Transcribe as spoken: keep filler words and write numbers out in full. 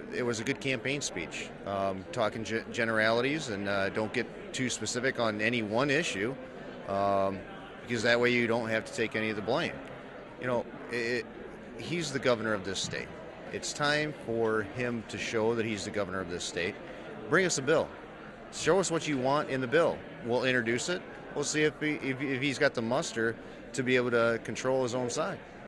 it was a good campaign speech, um, talking ge- generalities and uh, don't get too specific on any one issue, um, because that way you don't have to take any of the blame. You know, it, he's the governor of this state. It's time for him to show that he's the governor of this state. Bring us a bill. Show us what you want in the bill. We'll introduce it. We'll see if, he, if, if he's got the muster to be able to control his own side.